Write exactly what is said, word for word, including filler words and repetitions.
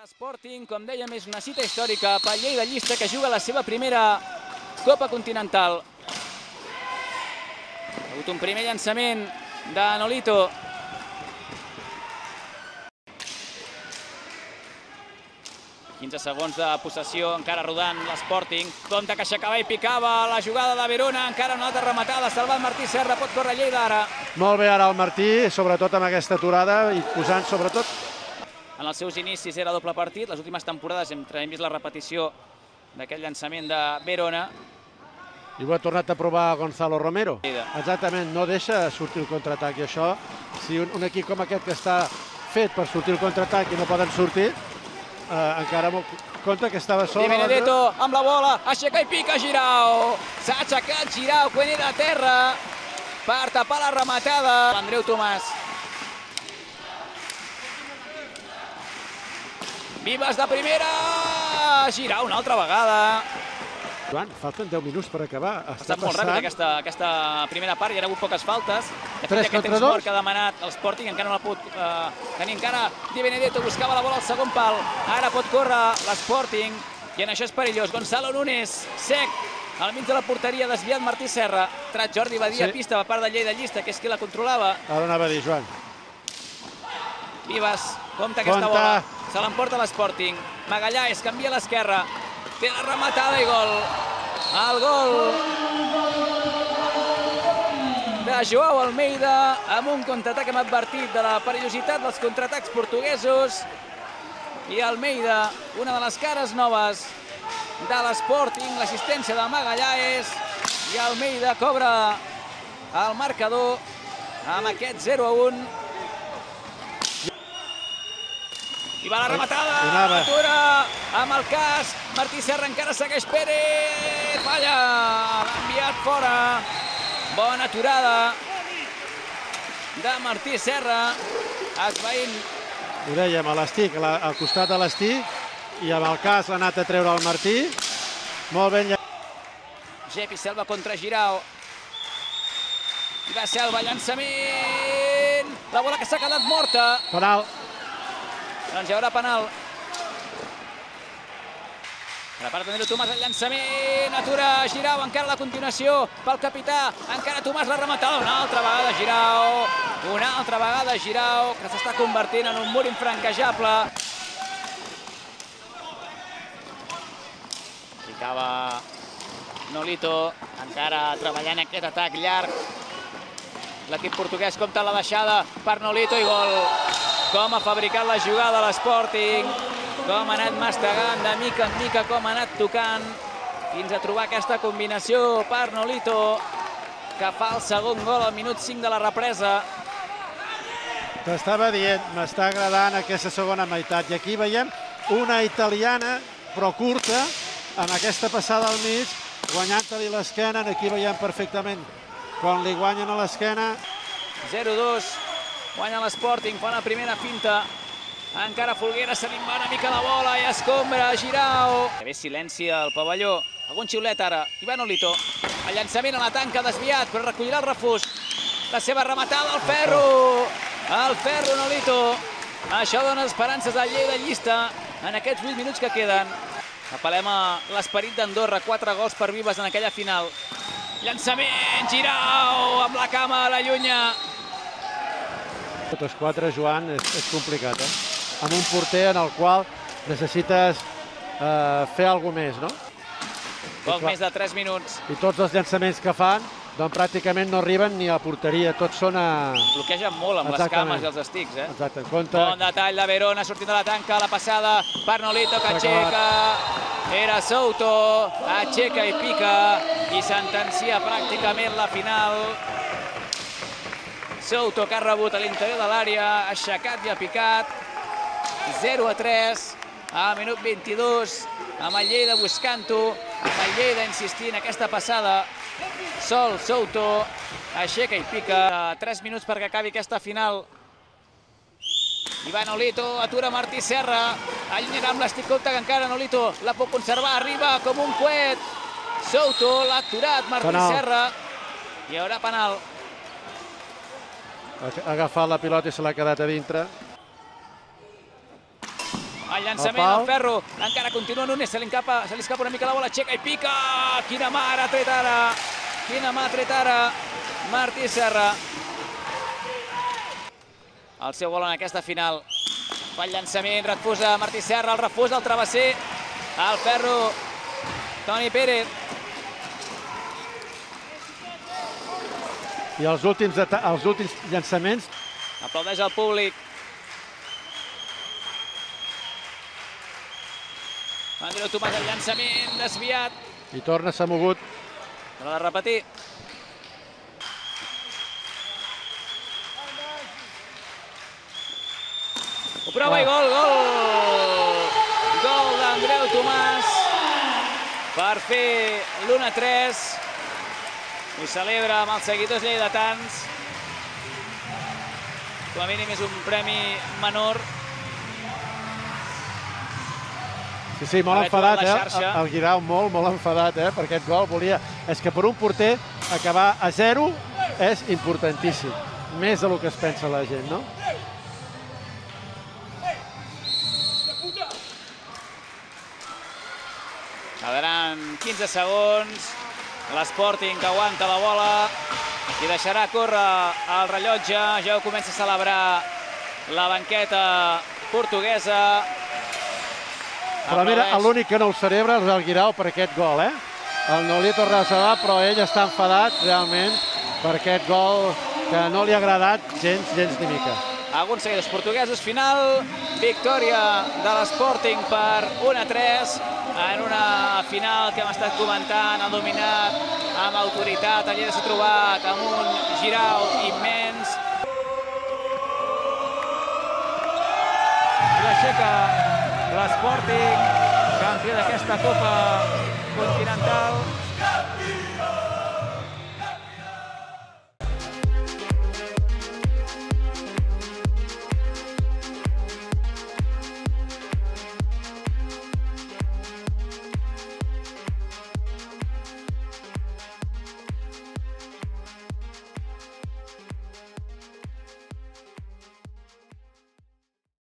l'Sporting, com dèiem, és una cita històrica pel Lleida Llista, que juga la seva primera Copa Continental. Ha hagut un primer llançament de Nolito. quinze segons de possessió, encara rodant l'Sporting. Compte que aixecava i picava la jugada de Verona, encara una altra rematada, salvat Martí Serra, pot córrer Lleida ara. Molt bé ara el Martí, sobretot amb aquesta aturada i posant sobretot... En els seus inicis era doble partit, les últimes temporades hem vist la repetició d'aquest llançament de Verona. I ho ha tornat a provar Gonzalo Romero. Lleida. Exactament, no deixa sortir el contraatac i això, si un, un equip com aquest que està fet per sortir el contraatac i no poden sortir, eh, encara molt compte que estava sol. Di Benedetto amb la bola, aixeca i pica Girau. S'ha aixecat Girau quan era a terra per tapar la rematada. Andreu Tomàs. Vives de primera! Girau una altra vegada. Joan, falten deu minuts per acabar. Ha estat molt ràpid aquesta, aquesta primera part, hi ha hagut poques faltes. De fet, aquest temps mort que ha demanat el Sporting encara no la pot eh, tenir. Encara Di Benedetto buscava la bola al segon pal. Ara pot córrer l'Sporting i en això és perillós. Gonzalo Núñez, sec, al mig de la porteria, desviat Martí Serra. Trat Jordi Badia, sí. Pista per part de Lleida Llista, que és qui la controlava. Ara anava a dir, Joan. Vives, compta aquesta bola. Se l'emporta l'Sporting. Magallanes canvia a l'esquerra. Té la rematada i gol. El gol de Joao Almeida amb un contraatac. Hem advertit de la perillositat dels contraatacs portuguesos. I Almeida, una de les cares noves de l'Sporting, l'assistència de Magallanes. I Almeida cobra el marcador amb aquest zero a un. I va la rematada, atura amb el casc, Martí Serra encara segueix Pérez, falla, l'ha enviat fora, bona aturada de Martí Serra, esvaint. Ho dèiem, a l'estic, al costat de l'estic, i amb el casc l'ha anat a treure el Martí, molt ben. Gepi Selva contra Girau, i va Selva, llançament, la bola que s'ha quedat morta. Penal. Doncs hi haurà penal. Prepara Andreu Tomàs el llançament, atura Girau, encara la continuació pel capità, encara Tomàs la rematada, una altra vegada Girau, una altra vegada Girau, que s'està convertint en un mur infranquejable. Ficava Nolito, encara treballant aquest atac llarg. L'equip portuguès compta la deixada per Nolito i gol. Com ha fabricat la jugada l'Sporting, com ha anat mastegant de mica en mica, com ha anat tocant, fins a trobar aquesta combinació per Nolito, que fa el segon gol al minut cinc de la represa. T'estava dient, m'està agradant aquesta segona meitat. I aquí veiem una italiana, però curta, amb aquesta passada al mig, guanyant-li l'esquena. Aquí veiem perfectament quan li guanyen a l'esquena. zero dos. Guanya l'Sporting, fa una primera finta. Encara Folguera se li va una mica la bola i escombra Girau. Bé, silenci al pavelló. Algun xiulet ara. I va Nolito. El llançament a la tanca desviat, però recollirà el refús. La seva rematada al ferro. El ferro Nolito. Això dona esperances al Lleida Llista en aquests vuit minuts que queden. Apel·lem a l'esperit d'Andorra. Quatre gols per Vives en aquella final. Llançament, Girau, amb la cama a la llunya. Tots quatre, Joan, és, és complicat, eh? Amb un porter en el qual necessites eh, fer alguna més, no? Poc més de tres minuts. I tots els llançaments que fan, doncs pràcticament no arriben ni a porteria, tots són a... Bloquegen molt amb Exactament. les cames i els estics, eh? Exacte, en compte... Bon detall de Verona, sortint de la tanca, la passada per Nolito, que aixeca, era Souto, aixeca i pica, i sentencia pràcticament la final. Souto, que ha rebut a l'interior de l'àrea, ha aixecat i ha picat. zero a tres, al minut vint-i-dos, amb el Lleida buscant-ho, amb el Lleida insistint aquesta passada. Sol, Souto, aixeca i pica. tres minuts perquè acabi aquesta final. I va Nolito, atura Martí Serra, allunyarà amb l'estic, compte que encara Nolito la pot conservar, arriba com un coet. Souto l'ha aturat Martí Serra, i hi haurà penal. Ha agafat la pilota i se l'ha quedat a dintre. El llançament del Ferro, encara continua Núñez, se li escapa una mica la bola, aixeca i pica! Quina mà ha tret ara! Quina mà ha tret ara Martí Serra. El seu gol en aquesta final. Fa el llançament, refusa Martí Serra, el refusa el travesser. El Ferro, Toni Pérez. I els últims, els últims llançaments. Aplaudeix el públic. Andreu Tomàs, el llançament desviat. I torna, s'ha mogut. Però de repetir. Ho prova i gol, gol! Gol d'Andreu Tomàs per fer l'u a tres. Ho celebra amb els seguidors lleidatans. Com a mínim és un premi menor. Sí, sí, molt enfadat, eh? El Guirao molt, molt enfadat, eh? Per aquest gol volia... És que per un porter acabar a zero és importantíssim. Més del que es pensa la gent, no? Quedaran quinze segons. L'Sporting que aguanta la bola i deixarà córrer el rellotge. Ja ho comença a celebrar la banqueta portuguesa. Però mira, l'únic que no ho celebra és el Guirao per aquest gol, eh? El Nolito Razabà, però ell està enfadat realment per aquest gol que no li ha agradat gens, gens ni mica. Alguns seguidors portuguesos, final, victòria de l'Sporting per u a tres en una final que hem estat comentant, ha dominat amb autoritat, allà s'ha trobat amb un Guirao immens. L'aixeca l'Sporting, campió d'aquesta Copa Continental.